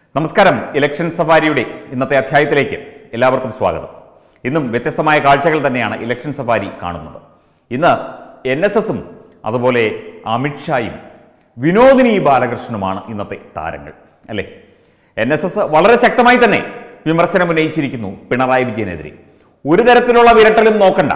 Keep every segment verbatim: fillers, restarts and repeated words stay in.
നമസ്കാരം. ഇലക്ഷൻ സഫാരിയുടെ ഇന്നത്തെ അധ്യായത്തിലേക്ക് എല്ലാവർക്കും സ്വാഗതം. ഇന്നും വ്യത്യസ്തമായ കാഴ്ചകൾ തന്നെയാണ് ഇലക്ഷൻ സഫാരി കാണുന്നത്. ഇന്ന് എൻ എസ് എസും അതുപോലെ അമിത്ഷായും വിനോദിനി ബാലകൃഷ്ണനുമാണ് ഇന്നത്തെ താരങ്ങൾ, അല്ലേ? എൻ എസ് എസ് വളരെ ശക്തമായി തന്നെ വിമർശനം ഉന്നയിച്ചിരിക്കുന്നു പിണറായി വിജയനെതിരെ. ഒരു തരത്തിലുള്ള വിരട്ടലും നോക്കണ്ട,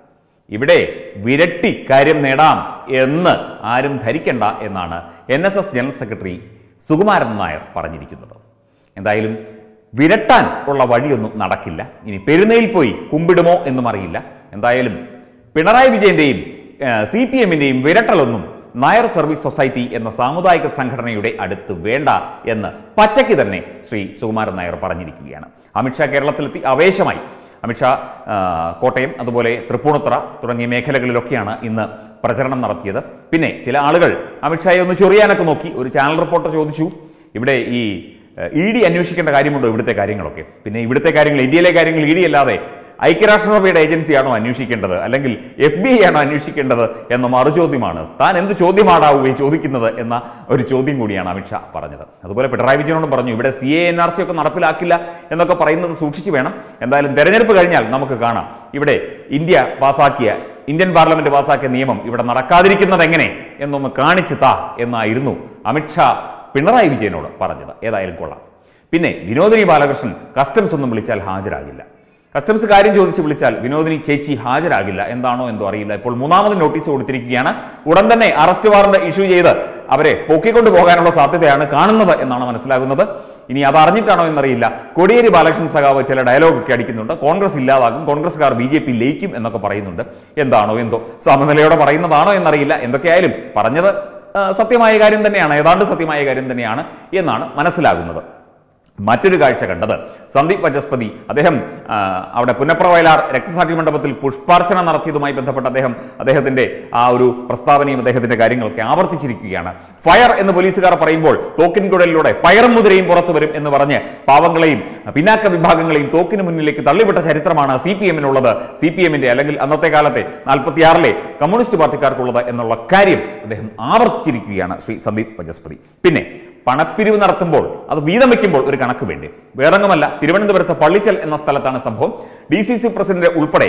ഇവിടെ വിരട്ടി കാര്യം നേടാം എന്ന് ആരും ധരിക്കണ്ട എന്നാണ് N S S general secretary Sukumaran Nair പറഞ്ഞിരിക്കുന്നത്. എന്തായാലും വിരട്ടാൻ ഉള്ള വഴിയൊന്നും നടക്കില്ല. ഇനി പെരുന്നയിൽ പോയി കുമ്പിടുമോ എന്നും അറിയില്ല. എന്തായാലും പിണറായി വിജയന്റെയും സി പി എമ്മിന്റെയും വിരട്ടലൊന്നും നായർ സർവീസ് സൊസൈറ്റി എന്ന സാമുദായിക സംഘടനയുടെ അടുത്ത് വേണ്ട എന്ന് പച്ചയ്ക്ക് തന്നെ ശ്രീ സുകുമാരൻ നായർ പറഞ്ഞിരിക്കുകയാണ്. അമിത്ഷാ കേരളത്തിലെത്തി ആവേശമായി. അമിത്ഷാ കോട്ടയം, അതുപോലെ തൃപ്പൂണിത്തുറ തുടങ്ങിയ മേഖലകളിലൊക്കെയാണ് ഇന്ന് പ്രചരണം നടത്തിയത്. പിന്നെ ചില ആളുകൾ അമിത്ഷായെ ഒന്ന് ചൊറിയാനൊക്കെ നോക്കി. ഒരു ചാനൽ റിപ്പോർട്ടർ ചോദിച്ചു, ഇവിടെ ഈ ഇ ഡി അന്വേഷിക്കേണ്ട കാര്യമുണ്ടോ ഇവിടുത്തെ കാര്യങ്ങളൊക്കെ? പിന്നെ ഇവിടുത്തെ കാര്യങ്ങൾ, ഇന്ത്യയിലെ കാര്യങ്ങൾ ഇ ഡി അല്ലാതെ ഐക്യരാഷ്ട്രസഭയുടെ ഏജൻസിയാണോ അന്വേഷിക്കേണ്ടത്, അല്ലെങ്കിൽ എഫ് ബി ഐ ആണോ അന്വേഷിക്കേണ്ടത് എന്ന മറുചോദ്യമാണ്. താൻ എന്ത് ചോദ്യമാടാവുകയും ചോദിക്കുന്നത് എന്ന ഒരു ചോദ്യം കൂടിയാണ് അമിത്ഷാ പറഞ്ഞത്. അതുപോലെ പിണറായി വിജയനോടും പറഞ്ഞു, ഇവിടെ C A N R C ഒക്കെ നടപ്പിലാക്കില്ല എന്നൊക്കെ പറയുന്നത് സൂക്ഷിച്ചു വേണം. എന്തായാലും തെരഞ്ഞെടുപ്പ് കഴിഞ്ഞാൽ നമുക്ക് കാണാം ഇവിടെ ഇന്ത്യ പാസാക്കിയ ഇന്ത്യൻ പാർലമെന്റ് പാസാക്കിയ നിയമം ഇവിടെ നടക്കാതിരിക്കുന്നത് എങ്ങനെ എന്നൊന്ന് കാണിച്ചു താ എന്നായിരുന്നു അമിത്ഷാ പിണറായി വിജയനോട് പറഞ്ഞത്. ഏതായാലും കൊള്ളാം. പിന്നെ വിനോദിനി ബാലകൃഷ്ണൻ കസ്റ്റംസ് ഒന്നും വിളിച്ചാൽ ഹാജരാകില്ല. കസ്റ്റംസ് കാര്യം ചോദിച്ച് വിളിച്ചാൽ വിനോദിനി ചേച്ചി ഹാജരാകില്ല. എന്താണോ എന്തോ അറിയില്ല. ഇപ്പോൾ മൂന്നാമത് നോട്ടീസ് കൊടുത്തിരിക്കുകയാണ്. ഉടൻ തന്നെ അറസ്റ്റ് വാറന്റ് ഇഷ്യൂ ചെയ്ത് അവരെ പൊക്കിക്കൊണ്ടു പോകാനുള്ള സാധ്യതയാണ് കാണുന്നത് എന്നാണ് മനസ്സിലാകുന്നത്. ഇനി അത് അറിഞ്ഞിട്ടാണോ എന്നറിയില്ല. കോടിയേരി ബാലകൃഷ്ണൻ സഖാവ് ചില ഡയലോഗൊക്കെ അടിക്കുന്നുണ്ട്. കോൺഗ്രസ് ഇല്ലാതാകും, കോൺഗ്രസ്സുകാർ ബി ജെ പി ലയിക്കും എന്നൊക്കെ പറയുന്നുണ്ട്. എന്താണോ എന്തോ, സമനിലയോടെ പറയുന്നതാണോ എന്നറിയില്ല. എന്തൊക്കെയായാലും പറഞ്ഞത് സത്യമായ കാര്യം തന്നെയാണ്, ഏതാണ്ട് സത്യമായ കാര്യം തന്നെയാണ് എന്നാണ് മനസ്സിലാകുന്നത്. മറ്റൊരു കാഴ്ച കണ്ടത് സന്ദീപ് വചസ്പതി, അദ്ദേഹം അവിടെ പുന്നപ്രവയലാർ രക്തസാക്ഷി മണ്ഡപത്തിൽ പുഷ്പാർച്ചന നടത്തിയതുമായി ബന്ധപ്പെട്ട് അദ്ദേഹം അദ്ദേഹത്തിന്റെ ആ ഒരു പ്രസ്താവനയും അദ്ദേഹത്തിന്റെ കാര്യങ്ങളൊക്കെ ആവർത്തിച്ചിരിക്കുകയാണ്. ഫയർ എന്ന് പോലീസുകാർ പറയുമ്പോൾ തോക്കിൻകുഴലിലൂടെ പയറും മുതിരയും പുറത്തു വരും എന്ന് പറഞ്ഞ് പാവങ്ങളെയും പിന്നാക്ക വിഭാഗങ്ങളെയും തോക്കിന് മുന്നിലേക്ക് തള്ളിവിട്ട ചരിത്രമാണ് സി പി എമ്മിനുള്ളത്, സി പി എമ്മിന്റെ അല്ലെങ്കിൽ അന്നത്തെ കാലത്തെ നാൽപ്പത്തിയാറിലെ കമ്മ്യൂണിസ്റ്റ് പാർട്ടിക്കാർക്കുള്ളത് എന്നുള്ള കാര്യം അദ്ദേഹം ആവർത്തിച്ചിരിക്കുകയാണ് ശ്രീ സന്ദീപ് വചസ്പതി. പിന്നെ പണപ്പിരിവ് നടത്തുമ്പോൾ അത് വീതം വയ്ക്കുമ്പോൾ ഒരു കണക്ക് വേണ്ടി. വേറെങ്ങുമല്ല, തിരുവനന്തപുരത്ത് പള്ളിച്ചൽ എന്ന സ്ഥലത്താണ് സംഭവം. ഡി സി സി പ്രസിഡന്റ് ഉൾപ്പെടെ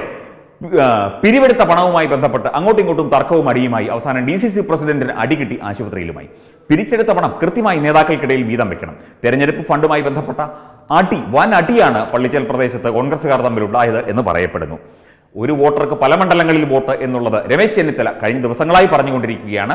പിരിവെടുത്ത പണവുമായി ബന്ധപ്പെട്ട് അങ്ങോട്ടും ഇങ്ങോട്ടും തർക്കവും അടിയുമായി. അവസാനം ഡി സി സി പ്രസിഡന്റിന് അടികിട്ടി ആശുപത്രിയിലുമായി. പിരിച്ചെടുത്ത പണം കൃത്യമായി നേതാക്കൾക്കിടയിൽ വീതം വെക്കണം. തെരഞ്ഞെടുപ്പ് ഫണ്ടുമായി ബന്ധപ്പെട്ട അടി, വൻ അടിയാണ് പള്ളിച്ചൽ പ്രദേശത്ത് കോൺഗ്രസുകാർ തമ്മിലുണ്ടായത് എന്ന് പറയപ്പെടുന്നു. ഒരു വോട്ടർക്ക് പല മണ്ഡലങ്ങളിൽ വോട്ട് എന്നുള്ളത് രമേശ് ചെന്നിത്തല കഴിഞ്ഞ ദിവസങ്ങളായി പറഞ്ഞുകൊണ്ടിരിക്കുകയാണ്.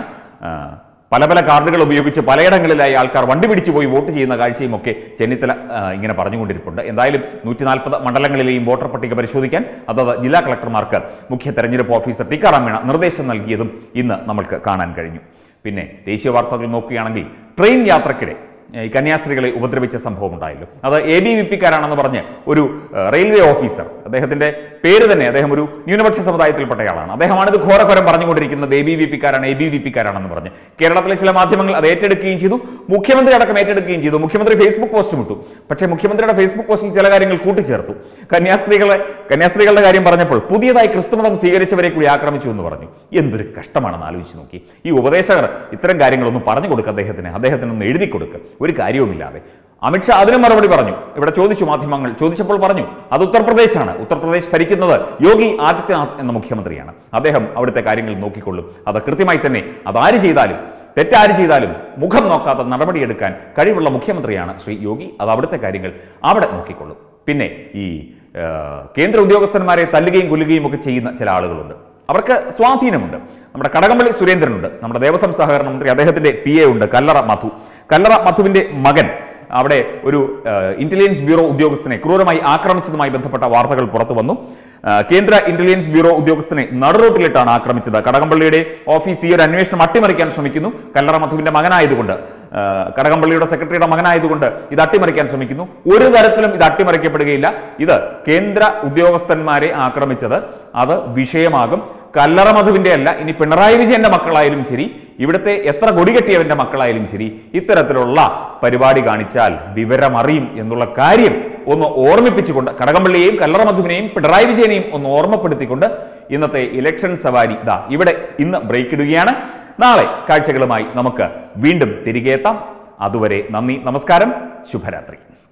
പല പല കാർഡുകൾ ഉപയോഗിച്ച് പലയിടങ്ങളിലായി ആൾക്കാർ വണ്ടി പിടിച്ചു പോയി വോട്ട് ചെയ്യുന്ന കാഴ്ചയും ഒക്കെ ചെന്നിത്തല ഇങ്ങനെ പറഞ്ഞുകൊണ്ടിരിപ്പുണ്ട്. എന്തായാലും നൂറ്റി നാൽപ്പത് മണ്ഡലങ്ങളിലെയും വോട്ടർ പട്ടിക പരിശോധിക്കാൻ അതത് ജില്ലാ കളക്ടർമാർക്ക് മുഖ്യ തെരഞ്ഞെടുപ്പ് ഓഫീസർ ടിക്കാറാം മീണ നിർദ്ദേശം നൽകിയതും ഇന്ന് നമ്മൾക്ക് കാണാൻ കഴിഞ്ഞു. പിന്നെ ദേശീയ വാർത്തകൾ നോക്കുകയാണെങ്കിൽ ട്രെയിൻ യാത്രക്കിടെ ഈ കന്യാസ്ത്രീകളെ ഉപദ്രവിച്ച സംഭവം ഉണ്ടായല്ലോ. അത് എ ബി വി പിക്കാരാണെന്ന് പറഞ്ഞ് ഒരു റെയിൽവേ ഓഫീസർ, അദ്ദേഹത്തിന്റെ പേര് തന്നെ, അദ്ദേഹം ഒരു ന്യൂനപക്ഷ സമുദായത്തിൽപ്പെട്ടയാളാണ്. അദ്ദേഹമാണ് ഇത് ഘോരഘോരം പറഞ്ഞുകൊണ്ടിരിക്കുന്നത്. എ ബി വി പിക്കാരാണ്, എ ബി വി പിക്കാരാണെന്ന് പറഞ്ഞ് കേരളത്തിലെ ചില മാധ്യമങ്ങൾ അത് ഏറ്റെടുക്കുകയും ചെയ്തു. മുഖ്യമന്ത്രി അടക്കം ഏറ്റെടുക്കുകയും ചെയ്തു. മുഖ്യമന്ത്രി ഫേസ്ബുക്ക് പോസ്റ്റ് വിട്ടു. പക്ഷേ മുഖ്യമന്ത്രിയുടെ ഫേസ്ബുക്ക് പോസ്റ്റിൽ ചില കാര്യങ്ങൾ കൂട്ടിച്ചേർത്തു. കന്യാസ്ത്രീകളെ കന്യാസ്ത്രീകളുടെ കാര്യം പറഞ്ഞപ്പോൾ പുതിയതായി ക്രിസ്തുമതം സ്വീകരിച്ചവരെ കൂടി ആക്രമിച്ചു എന്ന് പറഞ്ഞു. എന്തൊരു കഷ്ടമാണെന്ന് ആലോചിച്ച് നോക്കി. ഈ ഉപദേശകർ ഇത്തരം കാര്യങ്ങളൊന്നും പറഞ്ഞു കൊടുക്കുക അദ്ദേഹത്തിന്, അദ്ദേഹത്തിനൊന്ന് എഴുതി കൊടുക്കുക. ഒരു കാര്യവുമില്ലാതെ അമിത്ഷാ അതിനും മറുപടി പറഞ്ഞു. ഇവിടെ ചോദിച്ചു, മാധ്യമങ്ങൾ ചോദിച്ചപ്പോൾ പറഞ്ഞു അത് ഉത്തർപ്രദേശാണ്, ഉത്തർപ്രദേശ് ഭരിക്കുന്നത് യോഗി ആദിത്യനാഥ് എന്ന മുഖ്യമന്ത്രിയാണ്, അദ്ദേഹം അവിടുത്തെ കാര്യങ്ങൾ നോക്കിക്കൊള്ളും. അത് കൃത്യമായി തന്നെ അതാര് ചെയ്താലും തെറ്റാര് ചെയ്താലും മുഖം നോക്കാത്ത നടപടിയെടുക്കാൻ കഴിവുള്ള മുഖ്യമന്ത്രിയാണ് ശ്രീ യോഗി. അത് അവിടുത്തെ കാര്യങ്ങൾ അവിടെ നോക്കിക്കൊള്ളും. പിന്നെ ഈ കേന്ദ്ര ഉദ്യോഗസ്ഥന്മാരെ തല്ലുകയും കൊല്ലുകയും ഒക്കെ ചെയ്യുന്ന ചില ആളുകളുണ്ട്. അവർക്ക് സ്വാധീനമുണ്ട്. നമ്മുടെ കടകംപള്ളി സുരേന്ദ്രനുണ്ട്, നമ്മുടെ ദേവസ്വം സഹകരണ മന്ത്രി, അദ്ദേഹത്തിന്റെ പി എ ഉണ്ട് കല്ലറ മധു. കല്ലറ മധുവിന്റെ മകൻ അവിടെ ഒരു ഇന്റലിജൻസ് ബ്യൂറോ ഉദ്യോഗസ്ഥനെ ക്രൂരമായി ആക്രമിച്ചതുമായി ബന്ധപ്പെട്ട വാർത്തകൾ പുറത്തു വന്നു. കേന്ദ്ര ഇന്റലിജൻസ് ബ്യൂറോ ഉദ്യോഗസ്ഥനെ നടുറോട്ടിലിട്ടാണ് ആക്രമിച്ചത്. കടകംപള്ളിയുടെ ഓഫീസ് ഈ ഒരു അന്വേഷണം അട്ടിമറിക്കാൻ ശ്രമിക്കുന്നു. കല്ലറ മധുവിന്റെ മകനായതുകൊണ്ട്, കടകംപള്ളിയുടെ സെക്രട്ടറിയുടെ മകനായതുകൊണ്ട് ഇത് അട്ടിമറിക്കാൻ ശ്രമിക്കുന്നു. ഒരു തരത്തിലും ഇത് അട്ടിമറിക്കപ്പെടുകയില്ല. ഇത് കേന്ദ്ര ഉദ്യോഗസ്ഥന്മാരെ ആക്രമിച്ചത് അത് വിഷയമാകും. കല്ലറ മധുവിന്റെ അല്ല, ഇനി പിണറായി വിജയന്റെ മക്കളായാലും ശരി, ഇവിടുത്തെ എത്ര കൊടികെട്ടിയവന്റെ മക്കളായാലും ശരി, ഇത്തരത്തിലുള്ള പരിപാടി കാണിച്ചാൽ വിവരമറിയും എന്നുള്ള കാര്യം ഒന്ന് ഓർമ്മിപ്പിച്ചുകൊണ്ട്, കടകംപള്ളിയെയും കല്ലറ മധുവിനെയും പിണറായി വിജയനെയും ഒന്ന് ഓർമ്മപ്പെടുത്തിക്കൊണ്ട് ഇന്നത്തെ ഇലക്ഷൻ സവാരി ദാ ഇവിടെ ഇന്ന് ബ്രേക്ക് ഇടുകയാണ്. നാളെ കാഴ്ചകളുമായി നമുക്ക് വീണ്ടും തിരികെ എത്താം. അതുവരെ നന്ദി, നമസ്കാരം. ശുഭരാത്രി.